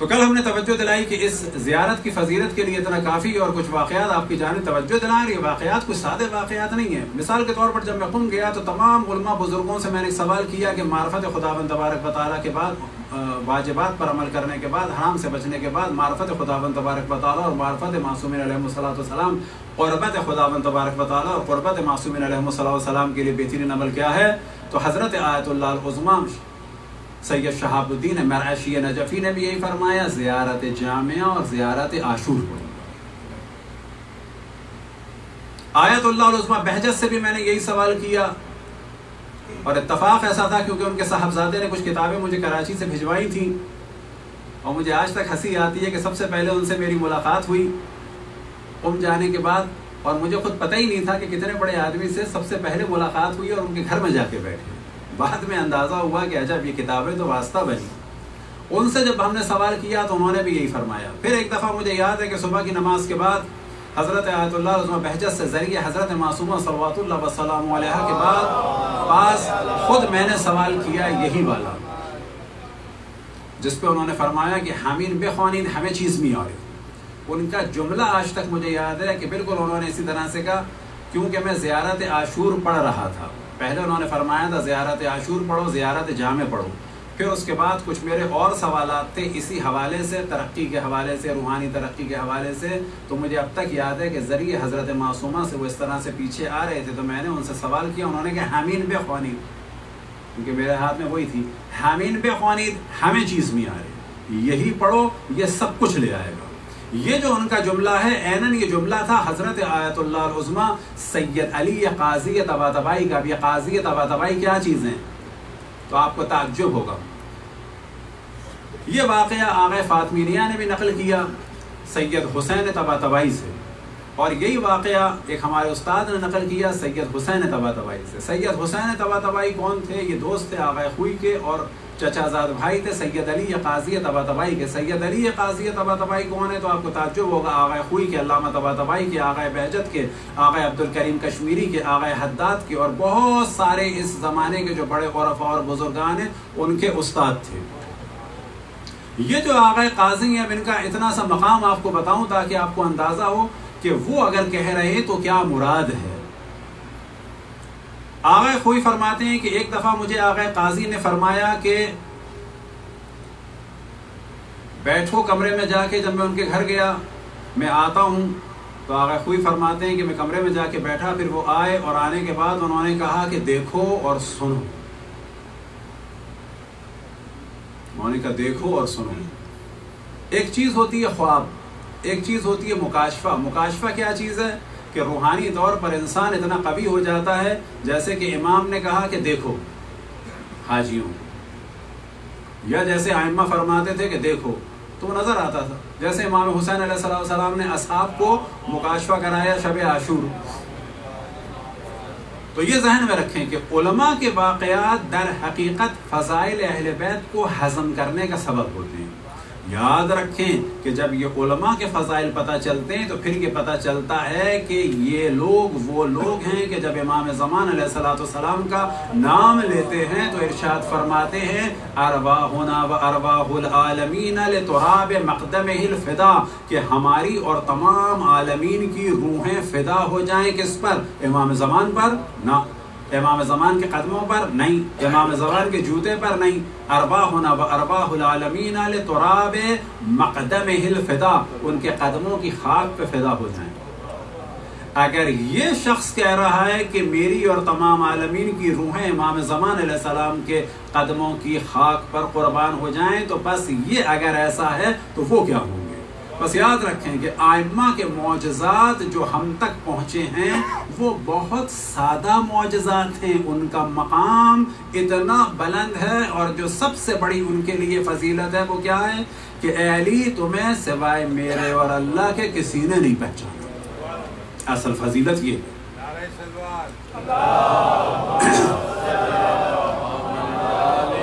تو کل ہم نے توجہ دلائی کہ اس زیارت کی فضیلت کے لیے اتنا کافی، اور کچھ واقعات آپ کی جانب توجہ دلا رہی ہے۔ واقعات کچھ سادے واقعات نہیں ہیں۔ مثال کے طور پر جب میں قم گیا تو تمام علماء بزرگوں سے میں نے سوال کیا کہ معرفت خداوند تبارک و تعالیٰ کے بعد، واجبات پر عمل کرنے کے بعد، حرام سے بچنے کے بعد، معرفت خداوند تبارک و تعالیٰ اور معرفت معصومین علیہ السلام، قربت خداوند تبارک و تعالیٰ اور قربت معصومین علیہ السلام کے لیے بہترین عمل کیا ہے؟ تو حضرت آیت اللہ العظمیٰ سید شہاب الدین مرعشی نجفی نے بھی یہی فرمایا، زیارت جامعہ اور زیارت عاشور پڑھو۔ آیت اللہ العظمیٰ بہجت سے بھی میں نے یہی سوال کیا، اور اتفاق ایسا تھا کیونکہ ان کے صاحبزادے نے کچھ کتابیں مجھے کراچی سے بھجوائی تھیں، اور مجھے آج تک ہنسی آتی ہے کہ سب سے پہلے ان سے میری ملاقات ہوئی قم جانے کے بعد، اور مجھے خود پتہ ہی نہیں تھا کہ کتنے بڑے آدمی سے سب سے پہلے ملاقات ہوئی اور ان کے گھر میں جا کے بیٹھے۔ بعد میں اندازہ ہوا کہ عجب یہ کتابیں تو واسطہ بنی۔ ان سے جب ہم نے سوال کیا تو انہوں نے بھی یہی فرمایا۔ پھر ایک دفعہ مجھے یاد ہے کہ صبح کی نماز کے بعد حضرت آیت اللہ العظمیٰ بہجت سے ذریعے حضرت معصومہ صلوات اللہ وسلام علیہا کے پاس خود میں نے سوال کیا یہی والا، جس پہ انہوں نے فرمایا کہ حامین بخوانین ہمیں چیز میں آئے۔ ان کا جملہ آج تک مجھے یاد ہے کہ بالکل انہوں نے اسی طرح سے کہا، کیونکہ میں زیارت عاشور پڑھ رہا تھا۔ پہلے انہوں نے فرمایا تھا زیارت عاشور پڑھو، زیارت جامع پڑھو، پھر اس کے بعد کچھ میرے اور سوالات تھے اسی حوالے سے، ترقی کے حوالے سے، روحانی ترقی کے حوالے سے۔ تو مجھے اب تک یاد ہے کہ ذریعے حضرت معصومہ سے وہ اس طرح سے پیچھے آ رہے تھے، تو میں نے ان سے سوال کیا، انہوں نے کہا حامین بخوانین، کیونکہ میرے ہاتھ میں وہی تھی، حامین بخوانین ہمیں چیز میں آ رہے، یہی پڑھو یہ سب کچھ لے آئے گا۔ یہ جو ان کا جملہ ہے عیناً یہ جملہ تھا حضرت آیت اللہ العظمیٰ سید علی قاضی طباطبائی کا۔ اب یہ قاضی طباطبائی کیا چیز ہیں تو آپ کو تعجب ہوگا۔ یہ واقعہ آغا فاطمیہ نے بھی نقل کیا سید حسین طباطبائی سے، اور یہی واقعہ ایک ہمارے استاد نے نقل کیا سید حسین طباطبائی سے۔ سید حسین طباطبائی کون تھے؟ یہ دوست تھے آغا خوئی کے اور چچا زاد بھائی تھے سید علی قاضی طباطبائی کے۔ سید علی قاضی طباطبائی کون ہے تو آپ کو تعجب ہوگا، آغا خوئی کے، علامہ طباطبائی کے، آغا بہجت کے، آغا عبدالکریم کشمیری کے، آغا حداد کے، اور بہت سارے اس زمانے کے جو بڑے عرفاء اور بزرگان ہیں ان کے استاد تھے۔ یہ جو آغا قاضی ہیں، ان کا اتنا سا مقام آپ کو بتاؤں تاکہ آپ کو اندازہ ہو کہ وہ اگر کہہ رہے تو کیا مراد ہے۔ آغا خوئی فرماتے ہیں کہ ایک دفعہ مجھے آغا قاضی نے فرمایا کہ بیٹھو کمرے میں جا کے۔ جب میں ان کے گھر گیا، میں آتا ہوں تو آغا خوئی فرماتے ہیں کہ میں کمرے میں جا کے بیٹھا، پھر وہ آئے اور آنے کے بعد انہوں نے کہا کہ دیکھو اور سنو۔ انہوں نے کہا دیکھو اور سنو۔ ایک چیز ہوتی ہے خواب، ایک چیز ہوتی ہے مکاشفہ۔ مکاشفہ کیا چیز ہے کہ روحانی طور پر انسان اتنا قوی ہو جاتا ہے، جیسے کہ امام نے کہا کہ دیکھو حاجیوں، یا جیسے ائمہ فرماتے تھے کہ دیکھو، تو وہ نظر آتا تھا۔ جیسے امام حسین علیہ السلام نے اصحاب کو مکاشفہ کرایا شب عاشور۔ تو یہ ذہن میں رکھیں کہ علماء کے واقعات در حقیقت فضائل اہل بیت کو ہضم کرنے کا سبب ہوتے ہیں۔ یاد رکھیں کہ جب یہ علماء کے فضائل پتہ چلتے ہیں تو پھر یہ پتہ چلتا ہے کہ یہ لوگ وہ لوگ ہیں کہ جب امام زمان علیہ السلام کا نام لیتے ہیں تو ارشاد فرماتے ہیں ارواحنا و ارواح العالمین لتراب مقدمہ الفدا، کہ ہماری اور تمام عالمین کی روحیں فدا ہو جائیں کس پر؟ امام زمان پر؟ نہ، امام زمان کے قدموں پر نہیں، امام زمان کے جوتے پر نہیں۔ ارواحنا و ارواح العالمین لتراب مقدمہ الفدا، ان کے قدموں کی خاک پہ فدا ہو جائیں۔ اگر یہ شخص کہہ رہا ہے کہ میری اور تمام عالمین کی روحیں امام زمان علیہ السلام کے قدموں کی خاک پر قربان ہو جائیں تو بس یہ اگر ایسا ہے تو وہ کیا ہوں گے۔ بس یاد رکھیں کہ ائمہ کے معجزات جو ہم تک پہنچے ہیں وہ بہت سادہ معجزات ہیں، ان کا مقام اتنا بلند ہے، اور جو سب سے بڑی ان کے لیے فضیلت ہے وہ کیا ہے کہ اے علی تمہیں سوائے میرے اور اللہ کے کسی نے نہیں پہچانا۔ اصل فضیلت یہ ہے۔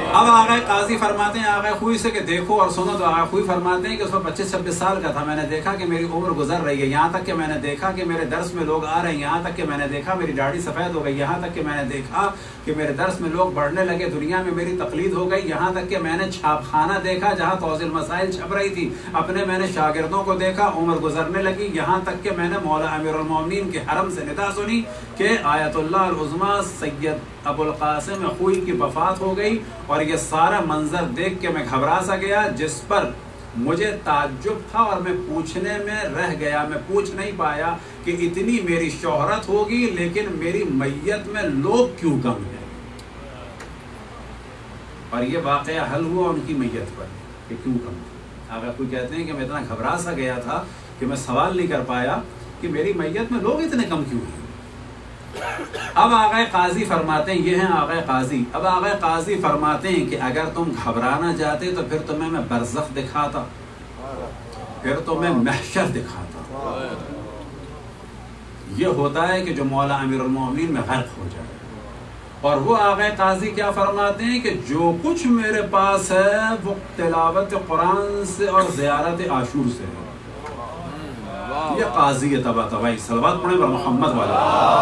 اب آقا قاضی فرماتے ہیں آقا خوئی سے کہ دیکھو اور سنو، تو آقا خوئی فرماتے ہیں کہ اس وقت 25-26 سال کا تھا، میں نے دیکھا کہ میری عمر گزر رہی ہے، یہاں تک کہ میں نے دیکھا کہ میرے درس میں لوگ آ رہے ہیں، یہاں تک کہ میں نے دیکھا میری داڑھی سفید ہو گئی، یہاں تک کہ میں نے دیکھا کہ میرے درس میں لوگ بڑھنے لگے، دنیا میں میری تقلید ہو گئی، یہاں تک کہ میں نے چھاپ خانہ دیکھا جہاں توضیح المسائل چھپ رہی تھی، اپنے میں نے شاگردوں کو دیکھا، عمر گزرنے لگی، یہاں تک کہ میں نے مولا امیر المومنین کے حرم سے ندا سنی کہ آیت اللہ العظمیٰ سید ابو القاسم خوئی کی وفات ہو گئی، اور یہ سارا منظر دیکھ کے میں گھبرا سا گیا، جس پر مجھے تعجب تھا اور میں پوچھنے میں رہ گیا، میں پوچھ نہیں پایا کہ اتنی میری شہرت ہوگی لیکن میری میت میں لوگ کیوں کم ہیں، اور یہ واقعہ حل ہوا ان کی میت پر کہ کیوں کم ہے۔ اگر کوئی کہتے ہیں کہ میں اتنا گھبرا سا گیا تھا کہ میں سوال نہیں کر پایا کہ میری میت میں لوگ اتنے کم کیوں ہیں۔ اب آقا قاضی فرماتے ہیں، یہ ہیں آقا قاضی، اب آقا قاضی فرماتے ہیں کہ اگر تم گھبرانا چاہتے تو پھر تمہیں میں برزخ دکھاتا، پھر تمہیں محشر دکھاتا، یہ ہوتا ہے کہ جو مولا امیر المومنین میں غرق ہو جائے۔ اور وہ آقا قاضی کیا فرماتے ہیں کہ جو کچھ میرے پاس ہے وہ تلاوت قرآن سے اور زیارت عاشور سے ہے۔ یہ قاضی تبا تبائی، صلوات پڑھیں بر محمد والا۔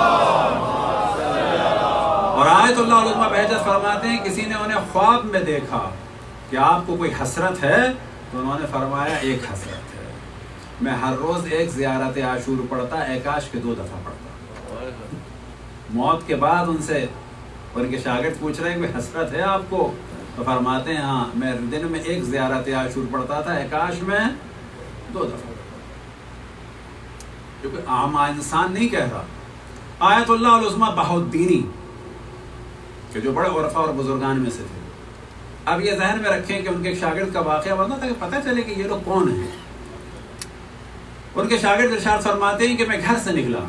اور آیت اللہ العظمیٰ بہجت فرماتے ہیں کسی نے انہیں خواب میں دیکھا کہ آپ کو کوئی حسرت ہے، تو انہوں نے فرمایا ایک حسرت ہے، میں ہر روز ایک زیارت عاشور پڑھتا، ایکاش کے 2 دفعہ پڑھتا۔ موت کے بعد ان سے ان کے شاگرد پوچھ رہے ہیں کوئی حسرت ہے آپ کو، تو فرماتے ہیں ہاں، میں دن میں ایک زیارت عاشور پڑھتا تھا، ایکاش میں 2 دفعہ، کیونکہ عام انسان نہیں کہہ رہا۔ آیت اللہ العظمیٰ بہاؤالدینی کہ جو بڑے عرفا اور بزرگان میں سے تھے، اب یہ ذہن میں رکھیں کہ ان کے شاگرد کا واقعہ بتانا تاکہ پتہ چلے کہ یہ لوگ کون ہیں۔ ان کے شاگرد ارشاد فرماتے ہیں کہ میں گھر سے نکلا،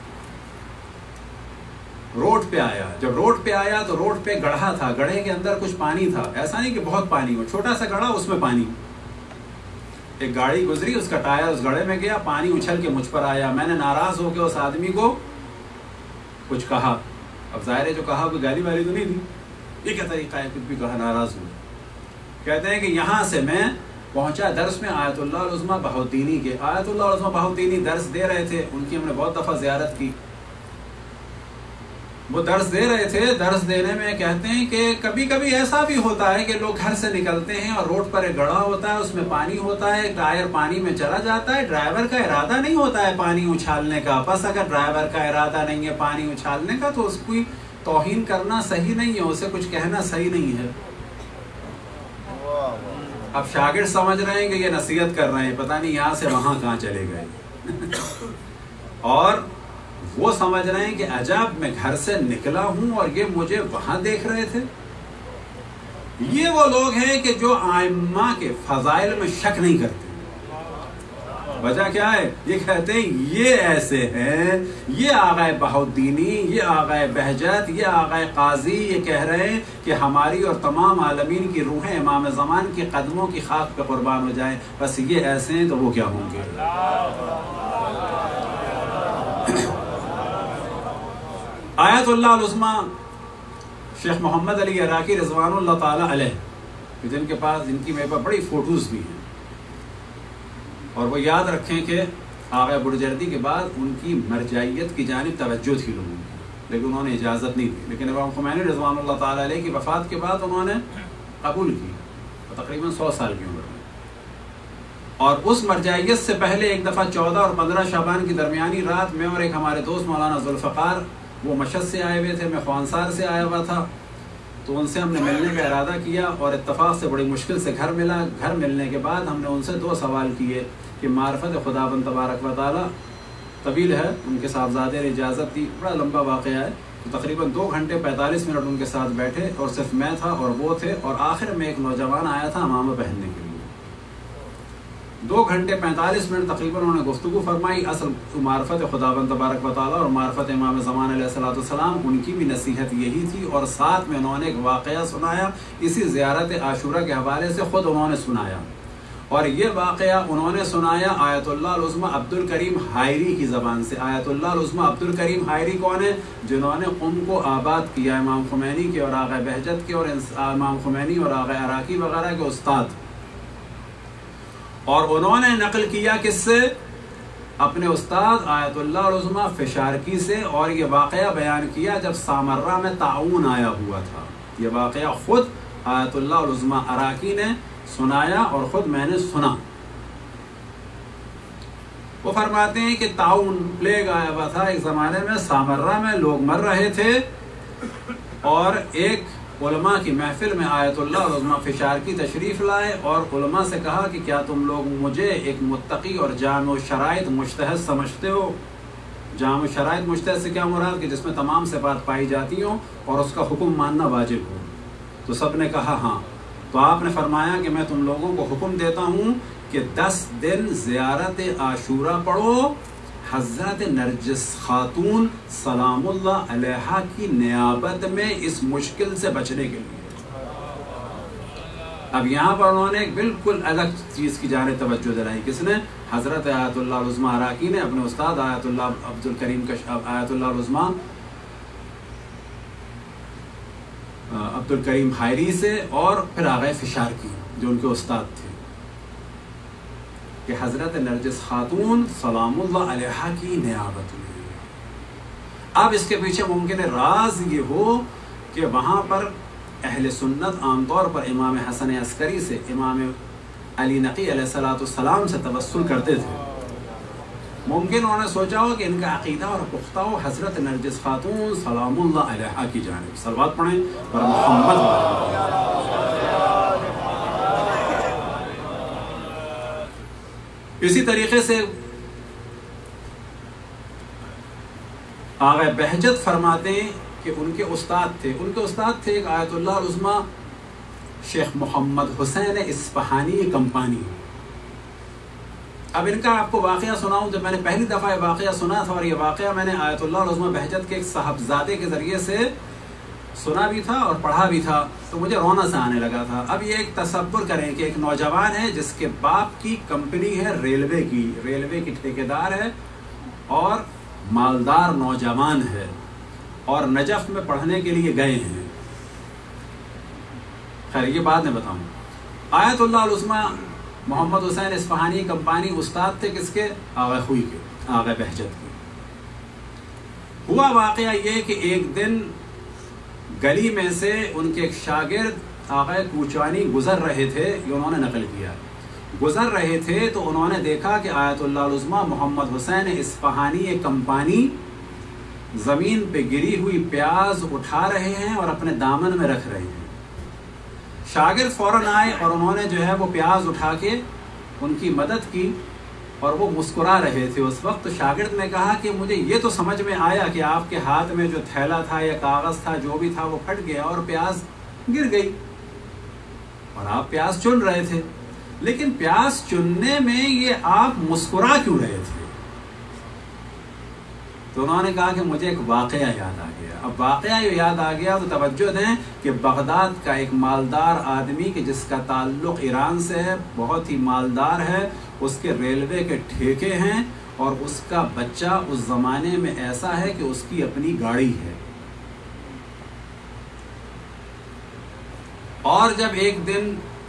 روڈ پہ آیا، جب روڈ پہ آیا تو روڈ پہ گڑھا تھا، گڑھے کے اندر کچھ پانی تھا، ایسا نہیں کہ بہت پانی ہو، چھوٹا سا گڑھا، اس میں پانی، ایک گاڑی گزری، اس کا ٹائر اس گڑھے میں گیا، پانی اچھل کے مجھ پر آیا، میں نے ناراض ہو کے اس آدمی کو کچھ کہا، اب ظاہر ہے جو کہا کوئی گالی والی تو نہیں تھی، یہ کیا طریقہ ہے، کچھ بھی کہا، ناراض ہوں۔ کہتے ہیں کہ یہاں سے میں پہنچا درس میں آیت اللہ العظمیٰ بہاؤالدینی کے، آیت اللہ العظمیٰ بہاؤالدینی درس دے رہے تھے، ان کی ہم نے بہت دفعہ زیارت کی، وہ درس دے رہے تھے، درس دینے میں کہتے ہیں کہ کبھی کبھی ایسا بھی ہوتا ہے کہ لوگ گھر سے نکلتے ہیں اور روڈ پر ایک گڑھا ہوتا ہے، اس میں پانی ہوتا ہے، ٹائر پانی میں چلا جاتا ہے، ڈرائیور کا ارادہ نہیں ہوتا ہے پانی اچھالنے کا، بس اگر ڈرائیور کا ارادہ نہیں ہے پانی اچھالنے کا تو اس کی توہین کرنا صحیح نہیں ہے، اسے کچھ کہنا صحیح نہیں ہے۔ اب شاگرد سمجھ رہے ہیں کہ یہ نصیحت کر رہے ہیں، پتہ نہیں یہاں سے وہاں کہاں چلے گئے، اور وہ سمجھ رہے ہیں کہ عجب میں گھر سے نکلا ہوں اور یہ مجھے وہاں دیکھ رہے تھے۔ یہ وہ لوگ ہیں کہ جو ائمہ کے فضائل میں شک نہیں کرتے۔ وجہ کیا ہے؟ یہ کہتے ہیں یہ ایسے ہیں، یہ آقا بہاؤالدینی، یہ آقا بہجت، یہ آقا قاضی یہ کہہ رہے ہیں کہ ہماری اور تمام عالمین کی روحیں امام زمان کے قدموں کی خاک پہ قربان ہو جائیں، بس یہ ایسے ہیں تو وہ کیا ہوں گے۔ آیت اللہ العظمیٰ شیخ محمد علی عراقی رضوان اللہ تعالیٰ علیہ، جن کے پاس جن کی میرے پاس بڑی فوٹوز بھی ہیں، اور وہ یاد رکھیں کہ آقا بڑجردی کے بعد ان کی مرجعیت کی جانب توجہ تھی لوگوں کی، لیکن انہوں نے اجازت نہیں دی، لیکن امام خمینی رضوان اللہ تعالیٰ علیہ کی وفات کے بعد انہوں نے قبول کی، تقریباً 100 سال کی عمر میں۔ اور اس مرجعیت سے پہلے ایک دفعہ 14 اور 15 شعبان کی درمیانی رات میں اور ایک ہمارے دوست مولانا ذوالفقار، وہ مشہد سے آئے ہوئے تھے، میں خوانسار سے آیا ہوا تھا، تو ان سے ہم نے ملنے کا ارادہ کیا اور اتفاق سے بڑی مشکل سے گھر ملا۔ گھر ملنے کے بعد ہم نے ان سے 2 سوال کیے کہ معرفت خداوند تبارک و تعالیٰ طویل ہے، ان کے صاحبزادے نے اجازت دی، بڑا لمبا واقعہ ہے، تو تقریباً 2 گھنٹے 45 منٹ ان کے ساتھ بیٹھے، اور صرف میں تھا اور وہ تھے، اور آخر میں ایک نوجوان آیا تھا امامہ پہننے کے لیے۔ 2 گھنٹے 45 منٹ تقریباً انہوں نے گفتگو فرمائی۔ اصل معرفت خداوند تبارک و تعالیٰ اور معرفت امام زمان علیہ الصلوۃ والسلام، ان کی بھی نصیحت یہی تھی، اور ساتھ میں انہوں نے ایک واقعہ سنایا، اسی زیارت عاشورہ کے حوالے سے خود انہوں نے سنایا۔ اور یہ واقعہ انہوں نے سنایا آیت اللہ العظمیٰ عبد الکریم حائری کی زبان سے. آیت اللہ العظمیٰ عبد الکریم حائری کون ہے؟ جنہوں نے قم کو آباد کیا، امام خمینی کے اور آغا بہجت کے اور امام خمینی اور آغا عراقی وغیرہ کے استاد. اور انہوں نے نقل کیا کس سے؟ اپنے استاد آیت اللہ العظمیٰ فشارکی سے. اور یہ واقعہ بیان کیا جب سامرہ میں طاعون آیا ہوا تھا. یہ واقعہ خود آیت اللہ العظمیٰ عراقی نے سنایا اور خود میں نے سنا. وہ فرماتے ہیں کہ طاعون پلیگ آیا ہوا تھا ایک زمانے میں، سامرہ میں لوگ مر رہے تھے، اور ایک علماء کی محفل میں آیت اللہ العظمیٰ فشارکی تشریف لائے اور علماء سے کہا کہ کیا تم لوگ مجھے ایک متقی اور جامع شرائط مجتہد سمجھتے ہو؟ جامع شرائط مجتہد سے کیا مراد؟ کہ جس میں تمام صفات پائی جاتی ہوں اور اس کا حکم ماننا واجب ہو. تو سب نے کہا ہاں. تو آپ نے فرمایا کہ میں تم لوگوں کو حکم دیتا ہوں کہ 10 دن زیارت عاشورہ پڑھو حضرت نرجس خاتون سلام اللہ علیہا کی نیابت میں اس مشکل سے بچنے کے لیے. اب یہاں پر انہوں نے ایک بالکل الگ چیز کی جانب توجہ دلائی. کس نے؟ حضرت آیت اللہ العظمیٰ عراقی نے اپنے استاد آیت اللہ عبد الکریم آیت اللہ العظمیٰ عبد الکریم حائری سے اور پھر آغا فشارکی جو ان کے استاد تھے کہ حضرت نرجس خاتون سلام اللہ علیہا کی نیابت میں. اب اس کے پیچھے ممکن ہے راز یہ ہو کہ وہاں پر اہل سنت عام طور پر امام حسن عسکری سے، امام علی نقی علیہ السلام سے توسل کرتے تھے. ممکن انہوں نے سوچا ہو کہ ان کا عقیدہ اور پختہ ہو حضرت نرجس خاتون سلام اللہ علیہا کی جانب. صلوات پڑھیں پر محمد. اسی طریقے سے آغا بہجت فرماتے ہیں کہ ان کے استاد تھے ایک آیت اللہ العظمیٰ شیخ محمد حسین اصفہانی کمپانی. اب ان کا آپ کو واقعہ سناؤں. جب میں نے پہلی دفعہ یہ واقعہ سنا تھا، اور یہ واقعہ میں نے آیت اللہ العظمیٰ بہجت کے ایک صاحبزادے کے ذریعے سے سنا بھی تھا اور پڑھا بھی تھا، تو مجھے رونا سا آنے لگا تھا. اب یہ ایک تصور کریں کہ ایک نوجوان ہے جس کے باپ کی کمپنی ہے ریلوے کی ٹھیکیدار ہے اور مالدار نوجوان ہے، اور نجف میں پڑھنے کے لیے گئے ہیں. خیر یہ بعد میں بتاؤں. آیت اللہ العظمیٰ محمد حسین اصفہانی کمپانی استاد تھے کس کے؟ آغا خوئی کے، آغا بہجت کے. ہوا واقعہ یہ کہ ایک دن گلی میں سے ان کے ایک شاگرد آغا کوچوانی گزر رہے تھے. یہ انہوں نے نقل کیا. گزر رہے تھے تو انہوں نے دیکھا کہ آیت اللہ العظمیٰ محمد حسین اصفہانی کمپانی زمین پہ گری ہوئی پیاز اٹھا رہے ہیں اور اپنے دامن میں رکھ رہے ہیں. شاگرد فوراً آئے اور انہوں نے جو ہے وہ پیاز اٹھا کے ان کی مدد کی، اور وہ مسکرا رہے تھے. اس وقت شاگرد نے کہا کہ مجھے یہ تو سمجھ میں آیا کہ آپ کے ہاتھ میں جو تھیلا تھا یا کاغذ تھا جو بھی تھا وہ پھٹ گیا اور پیاز گر گئی، اور آپ پیاز چن رہے تھے، لیکن پیاز چننے میں یہ آپ مسکرا کیوں رہے تھے؟ تو انہوں نے کہا کہ مجھے ایک واقعہ یاد آ گیا. اب واقعہ یہ یاد آ گیا تو توجہ دیں کہ بغداد کا ایک مالدار آدمی کہ جس کا تعلق ایران سے ہے، بہت ہی مالدار ہے، اس کے ریلوے کے ٹھیکے ہیں، اور اس کا بچہ اس زمانے میں ایسا ہے کہ اس کی اپنی گاڑی ہے. اور جب ایک دن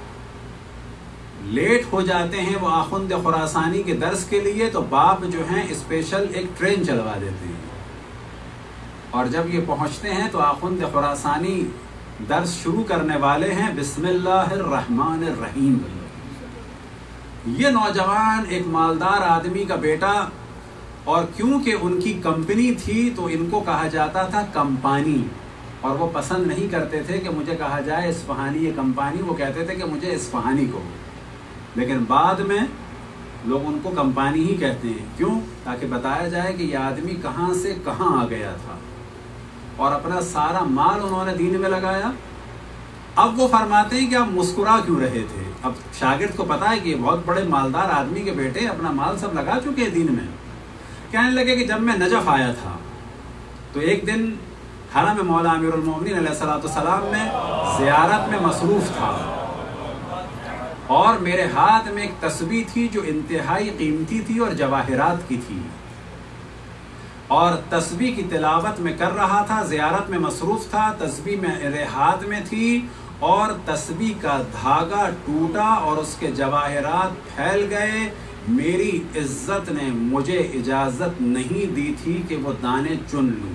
لیٹ ہو جاتے ہیں وہ آخوند خراسانی کے درس کے لیے، تو باپ جو ہیں اسپیشل ایک ٹرین چلوا دیتے ہیں، اور جب یہ پہنچتے ہیں تو آخوند خراسانی درس شروع کرنے والے ہیں بسم اللہ الرحمن الرحیم. یہ نوجوان ایک مالدار آدمی کا بیٹا، اور کیونکہ ان کی کمپنی تھی تو ان کو کہا جاتا تھا کمپانی، اور وہ پسند نہیں کرتے تھے کہ مجھے کہا جائے اصفہانی کمپانی. وہ کہتے تھے کہ مجھے اصفہانی کو، لیکن بعد میں لوگ ان کو کمپانی ہی کہتے ہیں. کیوں؟ تاکہ بتایا جائے کہ یہ آدمی کہاں سے کہاں آ گیا تھا، اور اپنا سارا مال انہوں نے دین میں لگایا. اب وہ فرماتے ہیں کہ آپ مسکرا کیوں رہے تھے؟ اب شاگرد کو پتا ہے کہ یہ بہت بڑے مالدار آدمی کے بیٹے اپنا مال سب لگا چکے ہیں دین میں. کہنے لگے کہ جب میں نجف آیا تھا تو ایک دن حرم مولا امیر المومنین علیہ السلام میں زیارت میں مصروف تھا، اور میرے ہاتھ میں ایک تسبیح تھی جو انتہائی قیمتی تھی اور جواہرات کی تھی، اور تسبیح کی تلاوت میں کر رہا تھا، زیارت میں مصروف تھا، تسبیح میرے ہاتھ میں تھی، اور تسبیح کا دھاگا ٹوٹا اور اس کے جواہرات پھیل گئے۔ میری عزت نے مجھے اجازت نہیں دی تھی کہ وہ دانے چن لوں،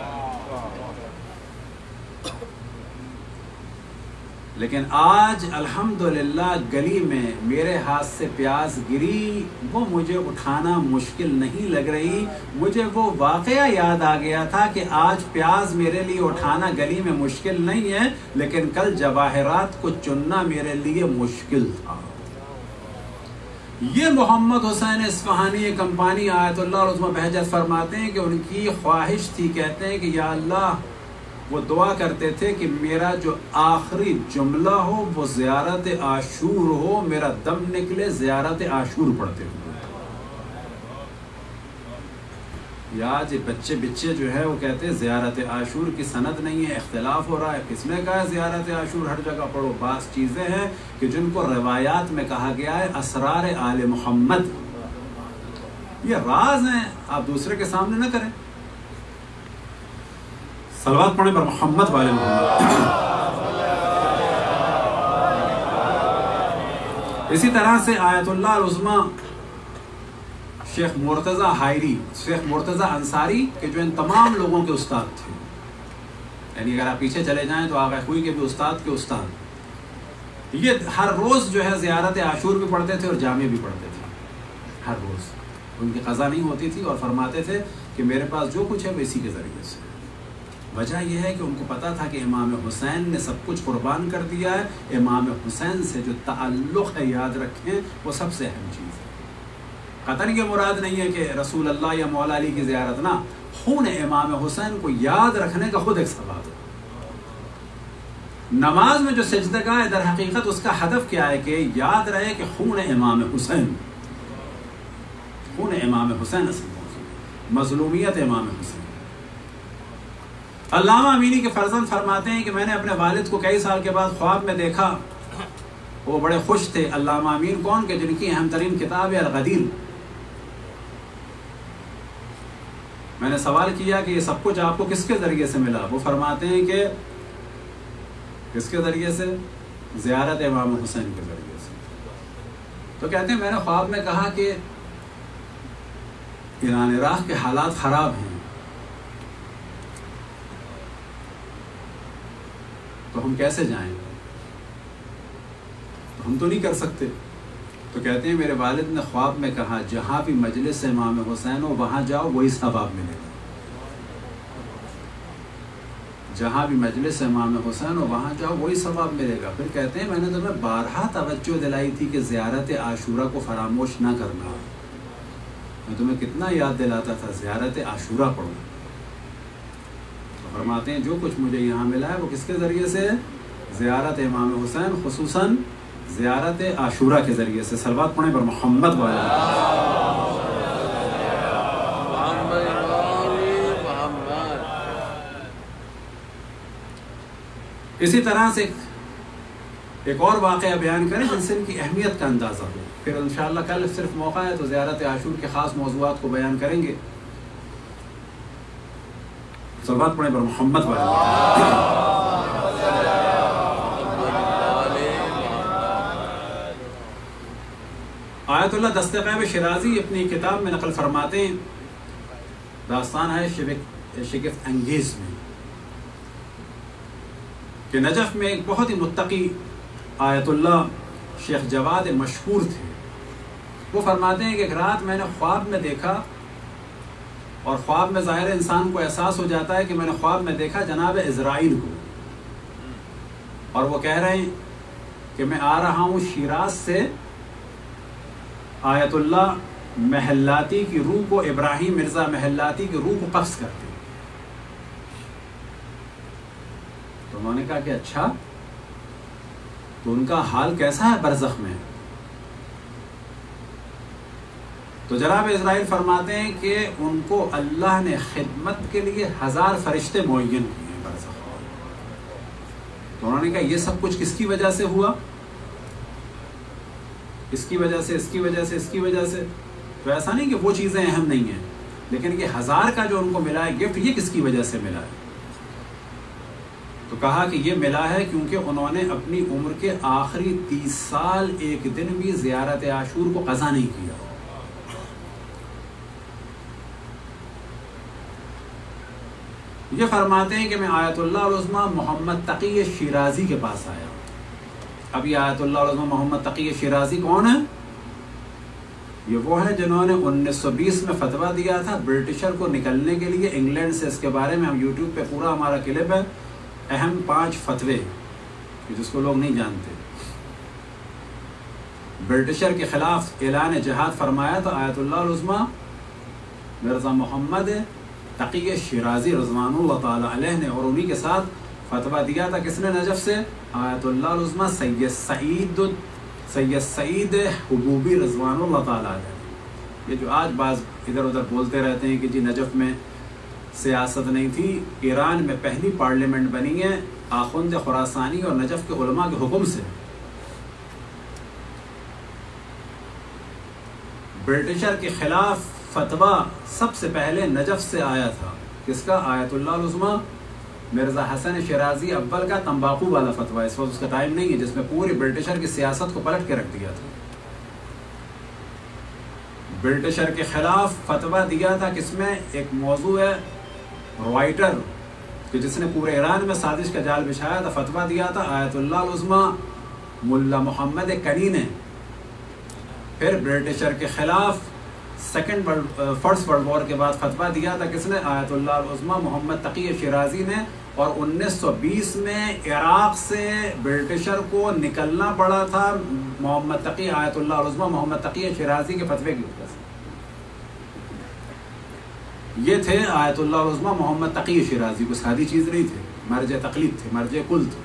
لیکن آج الحمدللہ گلی میں میرے ہاتھ سے پیاز گری، وہ مجھے اٹھانا مشکل نہیں لگ رہی۔ مجھے وہ واقعہ یاد آ گیا تھا کہ آج پیاز میرے لیے اٹھانا گلی میں مشکل نہیں ہے، لیکن کل جواہرات کو چننا میرے لیے مشکل تھا۔ یہ محمد حسین اصفہانی کمپانی آیت اللہ عظمہ بہجت فرماتے ہیں کہ ان کی خواہش تھی، کہتے ہیں کہ یا اللہ، وہ دعا کرتے تھے کہ میرا جو آخری جملہ ہو وہ زیارت عاشور ہو، میرا دم نکلے زیارت عاشور پڑھتے ہوئے۔ یا آج بچے جو ہے وہ کہتے ہیں زیارت عاشور کی سند نہیں ہے، اختلاف ہو رہا ہے، کس نے کہا ہے زیارت عاشور ہر جگہ پڑھو؟ بعض چیزیں ہیں کہ جن کو روایات میں کہا گیا ہے اسرار آل محمد، یہ راز ہیں، آپ دوسرے کے سامنے نہ کریں۔ صلوات پڑھیں پر محمد والے محمد۔ اسی طرح سے آیت اللہ العظمہ شیخ مرتضیٰ حائری، شیخ مرتضیٰ انصاری کہ جو ان تمام لوگوں کے استاد تھے، یعنی اگر آپ پیچھے چلے جائیں تو آغا خوئی کے بھی استاد کے استاد، یہ ہر روز جو ہے زیارت عاشور بھی پڑھتے تھے اور جامع بھی پڑھتے تھے، ہر روز ان کی قضا نہیں ہوتی تھی، اور فرماتے تھے کہ میرے پاس جو کچھ ہے وہ اسی کے ذریعے سے۔ وجہ یہ ہے کہ ان کو پتا تھا کہ امام حسین نے سب کچھ قربان کر دیا ہے، امام حسین سے جو تعلق ہے یاد رکھیں وہ سب سے اہم چیز ہے۔ قطعاً یہ مراد نہیں ہے کہ رسول اللہ یا مولا علی کی زیارت، نہ، خون امام حسین کو یاد رکھنے کا خود ایک ثواب ہے۔ نماز میں جو سجدگاہ ہے در حقیقت اس کا ہدف کیا ہے کہ یاد رہے کہ خون امام حسین، خون امام حسین اصل مظلومیت امام حسین۔ علامہ امینی کے فرزند فرماتے ہیں کہ میں نے اپنے والد کو کئی سال کے بعد خواب میں دیکھا، وہ بڑے خوش تھے۔ علامہ امین کون کہ جن کی اہم ترین کتاب ہے الغدیر۔ میں نے سوال کیا کہ یہ سب کچھ آپ کو کس کے ذریعے سے ملا؟ وہ فرماتے ہیں کہ کس کے ذریعے سے؟ زیارت امام حسین کے ذریعے سے۔ تو کہتے ہیں میں نے خواب میں کہا کہ ایران عراق کے حالات خراب ہیں، تو ہم کیسے جائیں؟ ہم تو نہیں کر سکتے۔ تو کہتے ہیں میرے والد نے خواب میں کہا جہاں بھی مجلس امام حسین ہو وہاں جاؤ، وہی ثواب ملے گا۔ جہاں بھی مجلس امام حسین ہو وہاں جاؤ، وہی ثواب ملے گا۔ پھر کہتے ہیں میں نے تمہیں بارہا توجہ دلائی تھی کہ زیارت عاشورہ کو فراموش نہ کرنا، میں تمہیں کتنا یاد دلاتا تھا زیارت عاشورہ پڑھو۔ فرماتے ہیں جو کچھ مجھے یہاں ملا ہے وہ کس کے ذریعے سے؟ زیارت امام حسین، خصوصاً زیارت عاشورہ کے ذریعے سے۔ صلوات پڑھیں پر محمد والے۔ اسی طرح سے ایک اور واقعہ بیان کریں جن سے ان کی اہمیت کا اندازہ ہو، پھر انشاءاللہ کل صرف موقع ہے تو زیارت عاشور کے خاص موضوعات کو بیان کریں گے۔ صلوات پڑھیں پر محمد والے۔ آیت اللہ دستغیب شیرازی اپنی کتاب میں نقل فرماتے ہیں، داستان ہے شگفت انگیز میں، کہ نجف میں ایک بہت ہی متقی آیت اللہ شیخ جواد مشہور تھے۔ وہ فرماتے ہیں کہ ایک رات میں نے خواب میں دیکھا، اور خواب میں ظاہر انسان کو احساس ہو جاتا ہے کہ میں نے خواب میں دیکھا جناب عزرائیل کو، اور وہ کہہ رہے ہیں کہ میں آ رہا ہوں شیراز سے، آیت اللہ محلاتی کی روح کو، ابراہیم مرزا محلاتی کی روح کو قبض کرتے ہیں۔ تو انہوں نے کہا کہ اچھا، تو ان کا حال کیسا ہے برزخ میں؟ تو جناب اسرائیل فرماتے ہیں کہ ان کو اللہ نے خدمت کے لیے 1000 فرشتے معین کیے ہیں برزخ میں۔ تو انہوں نے کہا یہ سب کچھ کس کی وجہ سے ہوا؟ اس کی وجہ سے، اس کی وجہ سے، اس کی وجہ سے. تو ایسا نہیں کہ وہ چیزیں اہم نہیں ہیں، لیکن یہ 1000 کا جو ان کو ملا ہے گفٹ، یہ کس کی وجہ سے ملا ہے؟ تو کہا کہ یہ ملا ہے کیونکہ انہوں نے اپنی عمر کے آخری 30 سال ایک دن بھی زیارت عاشور کو قضا نہیں کیا. یہ فرماتے ہیں کہ میں آیت اللہ العظمیٰ محمد تقی شیرازی کے پاس آیا. اب یہ آیت اللہ العظمیٰ محمد تقی شیرازی کون ہے؟ یہ وہ ہیں جنہوں نے 1920 میں فتویٰ دیا تھا برٹشر کو نکلنے کے لیے انگلینڈ سے. اس کے بارے میں ہم یوٹیوب پہ پورا ہمارا کلپ ہے، اہم 5 فتوے جس کو لوگ نہیں جانتے. برٹشر کے خلاف اعلان جہاد فرمایا تھا آیت اللہ العظمیٰ مرزا محمد تقی شیرازی رضوان اللہ تعالیٰ علیہ نے، اور انہی کے ساتھ فتویٰ دیا تھا کس نے نجف سے؟ آیت اللہ العظمیٰ سید سعید حبوبی رضوان اللہ تعالیٰ علیہ. یہ جو آج بعض ادھر ادھر بولتے رہتے ہیں کہ جی نجف میں سیاست نہیں تھی، ایران میں پہلی پارلیمنٹ بنی ہے آخوند خراسانی اور نجف کے علماء کے حکم سے. برٹشر کے خلاف فتویٰ سب سے پہلے نجف سے آیا تھا. کس کا؟ آیت اللہ العظمیٰ مرزا حسن شیرازی اول کا تمباکو والا فتویٰ. اس وقت اس کا ٹائم نہیں ہے، جس میں پوری برٹشر کی سیاست کو پلٹ کے رکھ دیا تھا. برٹشر کے خلاف فتویٰ دیا تھا کس میں؟ ایک موضوع ہے رائٹر کہ جس نے پورے ایران میں سازش کا جال بچھایا تھا. فتویٰ دیا تھا آیت اللہ العظمیٰ ملا محمد کنی نے. پھر برٹشر کے خلاف فرسٹ ورلڈ وار کے بعد فتویٰ دیا تھا کس نے؟ آیت اللہ العظمیٰ محمد تقی شیرازی نے. اور 1920 میں عراق سے برٹشر کو نکلنا پڑا تھا محمد تقی آیت اللہ العظمیٰ محمد تقی شیرازی کے فتوے کی وجہ سے. یہ تھے آیت اللہ العظمیٰ محمد تقی شیرازی. کوئی سادی چیز نہیں تھے، مرجع تقلید تھے، مرجع کل تھے.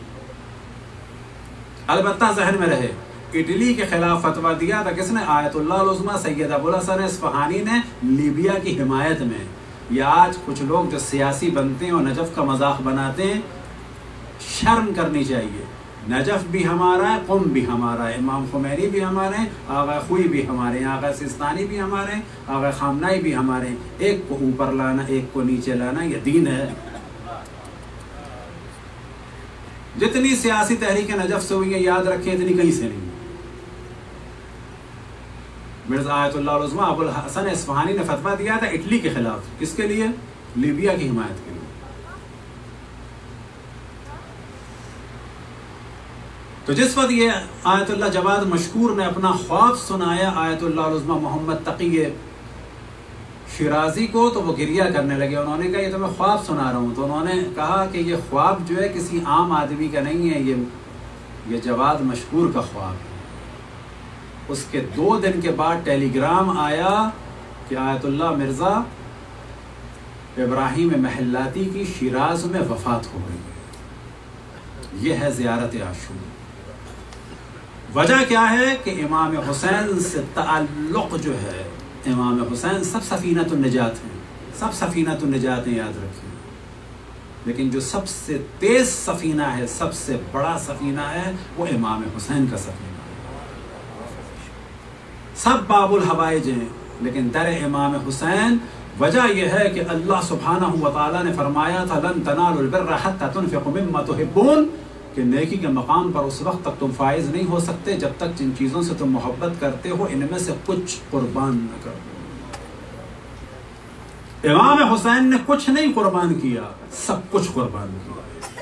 البتہ ذہن میں رہے اٹلی کے خلاف فتویٰ دیا تھا کس نے؟ آیت اللہ العظمیٰ سید ابوالحسن اصفہانی نے لیبیا کی حمایت میں. یہ آج کچھ لوگ جو سیاسی بنتے ہیں اور نجف کا مذاق بناتے ہیں، شرم کرنی چاہیے. نجف بھی ہمارا ہے، قم بھی ہمارا ہے، امام خمینی بھی ہمارے ہیں، آغا خوئی بھی ہمارے ہیں، آغا سستانی بھی ہمارے ہیں، آغا خامنائی بھی ہمارے ہیں. ایک کو اوپر لانا، ایک کو نیچے لانا، یہ دین ہے. جتنی سیاسی تحریک نجف سے ہوئی ہیں یاد رکھیں اتنی کہیں سے نہیں. مرزا آیت اللہ العظمیٰ ابو الحسن اصفہانی نے فتویٰ دیا تھا اٹلی کے خلاف. کس کے لیے؟ لیبیا کی حمایت کے لیے. تو جس وقت یہ آیت اللہ جواد مشکور نے اپنا خواب سنایا آیت اللہ العظمیٰ محمد تقی شیرازی کو، تو وہ گریہ کرنے لگے. انہوں نے کہا یہ تو میں خواب سنا رہا ہوں. تو انہوں نے کہا کہ یہ خواب جو ہے کسی عام آدمی کا نہیں ہے، یہ جواد مشکور کا خواب ہے. اس کے 2 دن کے بعد ٹیلی گرام آیا کہ آیت اللہ مرزا ابراہیم محلاتی کی شیراز میں وفات ہو گئی. یہ ہے زیارت عاشور. وجہ کیا ہے کہ امام حسین سے تعلق جو ہے، امام حسین سب سفینۃ النجات ہیں، سب سفینۃ النجات ہیں، یاد رکھیں. لیکن جو سب سے تیز سفینہ ہے، سب سے بڑا سفینہ ہے، وہ امام حسین کا سفینہ. سب باب الحوائج ہیں لیکن در امام حسین. وجہ یہ ہے کہ اللہ سبحانہ و تعالیٰ نے فرمایا تھا لن تنالوا البر حتى تنفقوا مما تحبون، کہ نیکی کے مقام پر اس وقت تک تم فائز نہیں ہو سکتے جب تک جن چیزوں سے تم محبت کرتے ہو ان میں سے کچھ قربان نہ کرو. امام حسین نے کچھ نہیں قربان کیا، سب کچھ قربان کیا.